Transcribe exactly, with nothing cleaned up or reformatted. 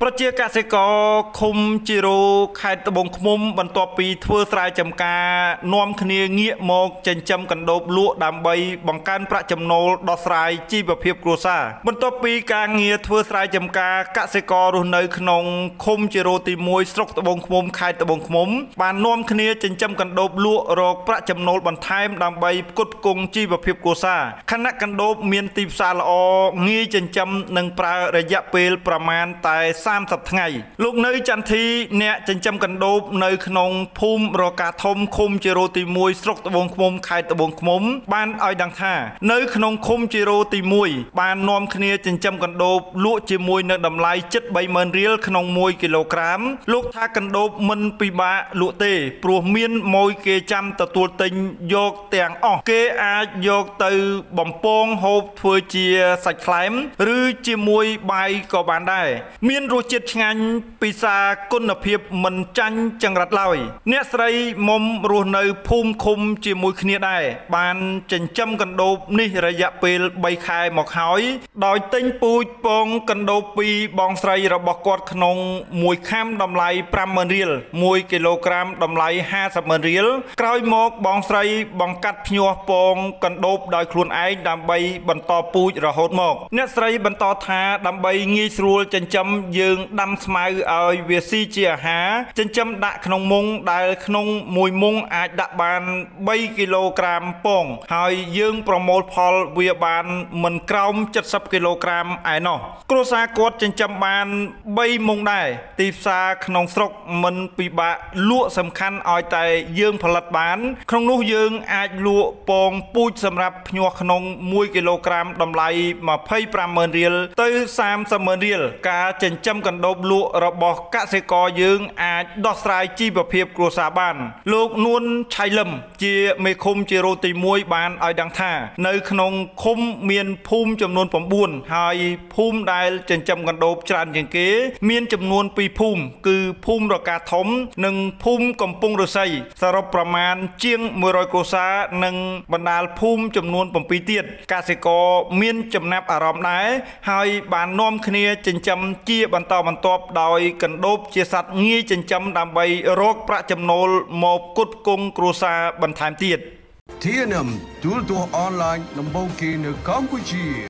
ប្រជាកសិករឃុំជីរ៉ូខេត្តត្បូងឃ្មុំបន្ទាប់ពីធ្វើស្រែចម្ការនាំគ្នាងាកមកចិញ្ចឹមកណ្ដូបលក់ដើម្បីបង្កើនប្រាក់ចំណូលដោះស្រាយជីវភាពគ្រួសារបន្ទាប់ពីការងារធ្វើស្រែចម្ការកសិកររស់នៅក្នុងឃុំជីរ៉ូទីមួយស្រុកត្បូងឃ្មុំខេត្តត្បូងឃ្មុំបាននាំគ្នាចិញ្ចឹមកណ្ដូបលក់រកប្រាក់ចំណូលបន្ថែមដើម្បីផ្គត់ផ្គង់ជីវភាពគ្រួសារខណៈកណ្ដូបមានទីផ្សារល្អងាយចិញ្ចឹមនិងប្រើរយៈពេលប្រមាណតែសាមសិបថ្ងៃលោកនៅចន្ទធីអ្នកចិញ្ចឹមកណ្ដូបនៅក្នុងភូមិរកាធំឃុំជីរ៉ូទីមួយស្រុកត្បូងឃ្មុំខេត្តត្បូងឃ្មុំបានឲ្យដឹងថានៅក្នុងឃុំជីរ៉ូទីមួយបាននាំគ្នាចិញ្ចឹមកណ្ដូបលក់ជាមួយនៅតម្លៃជិតបីម៉ឺនរៀលក្នុងមួយគីឡូក្រាមលោកថាកណ្ដូបមិនពិបាកលក់ទេព្រោះមានម៉ួយគេចាំទទួលទិញយកទាំងអស់គេអាចយកទៅបំពងហូបធ្វើជាសាច់ខ្លែមឬជាមួយបាយក៏បានដែរមានរសជាតិឆ្ងាញ់ពិសាគុណភាពមិនចាញ់ចង្រិតឡើយអ្នកស្រីមុំរស់នៅភូមិឃុំជាមួយគ្នាដែរបានចិញ្ចឹមកណ្ដូបនេះរយៈពេលបីខែមកហើយដោយទិញពូជពងកណ្ដូបពីបងស្រីរបស់គាត់ក្នុងមួយខាំតម្លៃប្រាំម៉ឺនរៀលមួយគីឡូក្រាមតម្លៃហាសិបម៉ឺនរៀលក្រោយមកបងស្រីបង្កាត់ភ្ញាស់ពងកណ្ដូបដោយខ្លួនឯងដើម្បីបន្តពូជរហូតមកអ្នកស្រីបន្តថាដើម្បីងាយស្រួលចិញ្ចឹមយើងដាំស្មៅឲ្យវាស៊ីជាអាហារចិញ្ចឹមដាក់ក្នុងមុងដែលក្នុងមួយមុងអាចដាក់បានបីគីឡូក្រាមពងហើយយើងប្រមូលផលវាបានមិនក្រោមជិតសិបគីឡូក្រាមឯណោះគ្រួសារគាត់ចិញ្ចឹមបានបីមុងដែរទីផ្សារក្នុងស្រុកមិនពិបាកលក់សំខាន់ឲ្យតែយើងផលិតបានក្នុងនោះយើងអាចលក់ពងពូជសម្រាប់ភ្ញាស់ក្នុងមួយគីឡូក្រាមតម្លៃម្ភៃប្រាំម៉ឺនរៀលទៅសាមសិបម៉ឺនរៀលការចិញ្ចឹមកណ្ដូបលក់របស់កសិករយើងអាចដោះស្រាយជីវភាពគ្រួសារបានលោកនួនឆៃលឹមជាមេឃុំជីរ៉ូទីមួយបានឲ្យដឹងថានៅក្នុងឃុំមានភូមិចំនួន៩ហើយភូមិដែលចិញ្ចឹមកណ្ដូបច្រើនជាងគេមានចំនួនពីរភូមិគឺភូមិរកាធំនិងភូមិកំពង់ឫស្សីសរុបប្រមាណជាងមួយរយគ្រួសារនិងបណ្ដាលភូមិចំនួន៧ទៀតកសិករមានចំណាប់អារម្មណ៍ដែរហើយបាននាំគ្នាចិញ្ចឹមជាបន្តបន្ទាប់ដោយកណ្ដូបជាសត្វងាយចិញ្ចឹមដើម្បីរកប្រាក់ចំណូលមកផ្គត់ផ្គង់គ្រួសារបន្ថែមទៀតที เอ็น เอ็ม ទូរទស្សន៍អនឡាញដំបូងគេនៅកម្ពុជា